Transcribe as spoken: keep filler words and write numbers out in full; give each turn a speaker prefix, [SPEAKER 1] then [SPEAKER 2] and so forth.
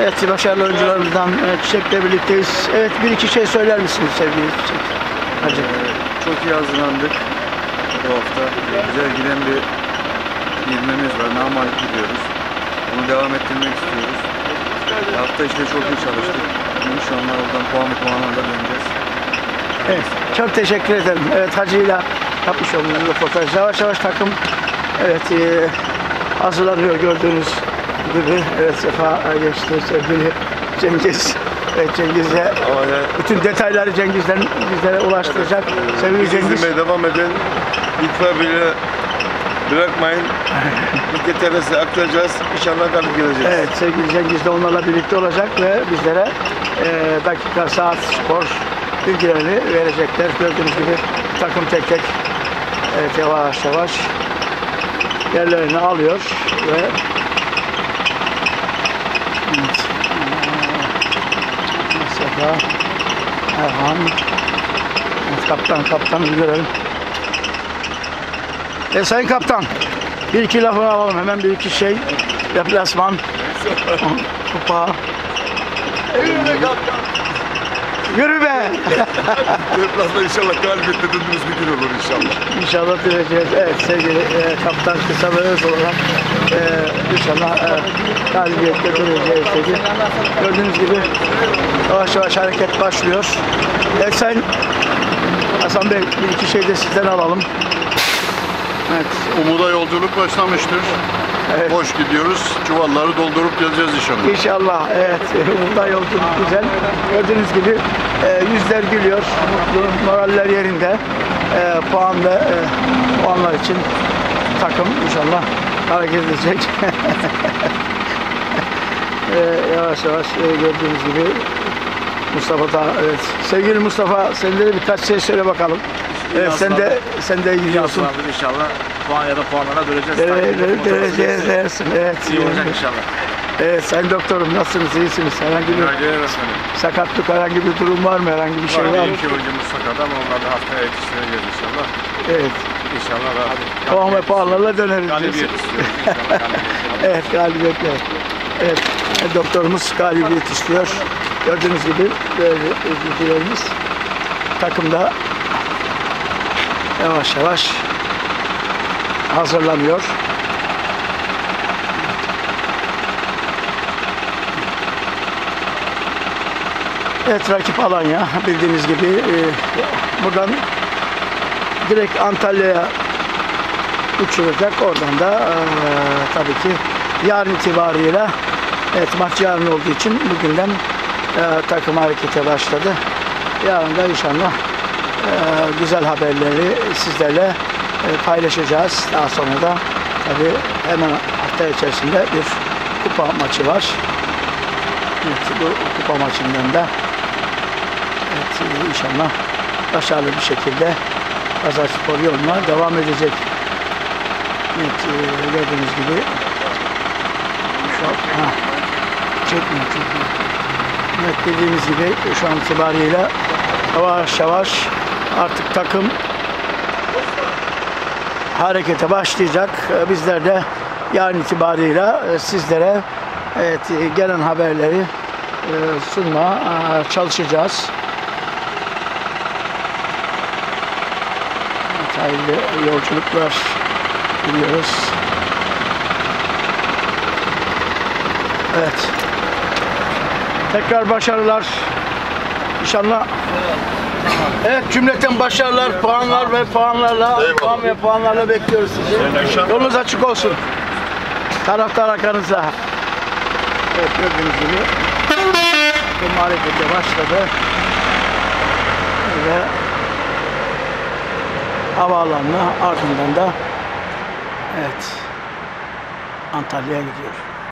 [SPEAKER 1] Evet, başarılı oyuncularımızdan evet, Çiçek'le birlikteyiz. Evet, bir iki şey söyler misiniz sevgili Çiçek? Hacı.
[SPEAKER 2] Ee, çok iyi hazırlandık bu hafta. Güzel giden bir ilmemiz var. Namalik gidiyoruz. Onu devam ettirmek istiyoruz. Hafta işte çok iyi çalıştık. İnşallah oradan puanlı puanlarla döneceğiz.
[SPEAKER 1] Evet, çok teşekkür ederim. Evet, Hacı'yla yapmış olduğunuz röportaj. Yavaş yavaş takım evet e, hazırlanıyor gördüğünüz gibi. Evet, sefa geçti sevgili Cengiz. Evet, Cengiz'e bütün detayları Cengiz'den bizlere ulaştıracak. Sevgili Cengiz.
[SPEAKER 3] İzlemeye devam edin. İtfaiye bile bırakmayın. İlk teresi aktaracağız. İnşallah galip geleceğiz.
[SPEAKER 1] Evet, sevgili Cengiz de onlarla birlikte olacak ve bizlere e, dakika, saat, skor bilgilerini verecekler. Gördüğünüz gibi takım tek tek evet, yavaş yavaş yerlerini alıyor ve evet, Mustafa Erhan evet, kaptan kaptanı görelim. E, Sayın Kaptan, bir iki lafını alalım hemen, bir iki şey. Deplasman, kupa. Yürü be!
[SPEAKER 3] Deplasman inşallah galibiyetle döndüğümüz bir gün olur inşallah.
[SPEAKER 1] İnşallah döneceğiz. Evet, sevgili e, kaptan kısa ve öz olarak e, inşallah e, galibiyetle döneceğiz dedi. Gördüğünüz gibi yavaş yavaş hareket başlıyor. Evet, Sayın Hasan Bey, bir iki şey de sizden alalım.
[SPEAKER 3] Evet. Umuda yolculuk başlamıştır.
[SPEAKER 1] Evet.
[SPEAKER 3] Boş gidiyoruz. Çuvalları doldurup geleceğiz inşallah.
[SPEAKER 1] İnşallah, evet. Burada yolculuk güzel. Gördüğünüz gibi e, yüzler gülüyor, mutlu, moraller yerinde. E, puan ve e, puanlar için takım inşallah hareket edecek. e, yavaş yavaş e, gördüğünüz gibi Mustafa da, evet. Sevgili Mustafa, sen de birkaç şey söyle bakalım. Evet, sen de sen de gidiyorsun.
[SPEAKER 2] İnşallah puan ya da puanlara döneceğiz.
[SPEAKER 1] Evet, döneceğiz dersin. Evet.
[SPEAKER 2] İyi olacak inşallah.
[SPEAKER 1] Evet, Sayın Doktorum, nasılsınız? İyisiniz? Herhangi bir sakatlık, herhangi bir durum var mı? Herhangi bir şey var mı?
[SPEAKER 3] İki oyuncumuz sakat ama onları haftaya yetiştireceğiz inşallah.
[SPEAKER 1] Evet.
[SPEAKER 3] İnşallah da
[SPEAKER 1] Puan ve puanlarla döneriz.
[SPEAKER 3] galibiyet istiyoruz inşallah.
[SPEAKER 1] Evet, galibiyetle. Evet, doktorumuz galibiyet istiyor. Gördüğünüz gibi bilgilerimiz takımda yavaş yavaş hazırlanıyor. Evet, rakip Alanya bildiğiniz gibi e, buradan direkt Antalya'ya uçuracak. Oradan da e, tabii ki yarın itibariyle evet, maç yarın olduğu için bugünden e, takım harekete başladı. Yarın da inşallah e, güzel haberleri sizlerle e, paylaşacağız. Daha sonra da tabii hemen hafta içerisinde bir kupa maçı var. Evet, bu kupa maçından da evet, inşallah başarılı bir şekilde Pazarspor yoluna devam edecek. Evet, e, gördüğünüz gibi şu an ha, çekmiyor, çekmiyor. Evet, dediğimiz gibi şu an itibariyle yavaş yavaş artık takım harekete başlayacak. Bizler de yarın itibariyle sizlere evet, gelen haberleri sunmaya çalışacağız. Evet, hayırlı yolculuklar diliyoruz. Evet. Tekrar başarılar. İnşallah. Evet, cümleten başarılar, puanlar ve puanlarla, puan ve puanlarla bekliyoruz sizi. Yolunuz açık olsun. Taraftar arkanızda. Evet, gördüğünüz gibi takım harekete başladı ve havaalanına ardından da evet Antalya'ya gidiyor.